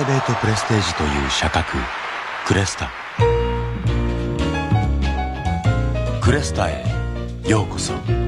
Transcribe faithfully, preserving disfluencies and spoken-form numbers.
ベートプレステージという社格クレスタ。クレスタへようこそ。